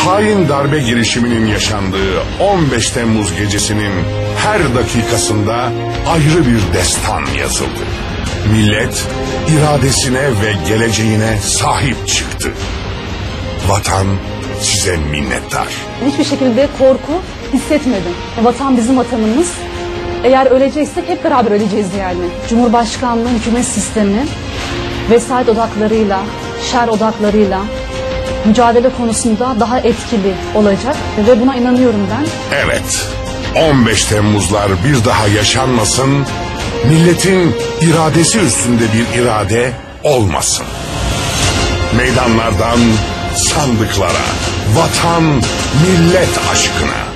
hain darbe girişiminin yaşandığı 15 Temmuz gecesinin her dakikasında ayrı bir destan yazıldı. Millet iradesine ve geleceğine sahip çıktı. Vatan size minnettar. Hiçbir şekilde korku hissetmedim. Vatan bizim vatanımız. Eğer öleceksek hep beraber öleceğiz yani. Cumhurbaşkanlığı, hükümet sistemi, vesayet odaklarıyla, şer odaklarıyla mücadele konusunda daha etkili olacak ve buna inanıyorum ben. Evet, 15 Temmuzlar bir daha yaşanmasın, milletin iradesi üstünde bir irade olmasın. Meydanlardan sandıklara, vatan, millet aşkına.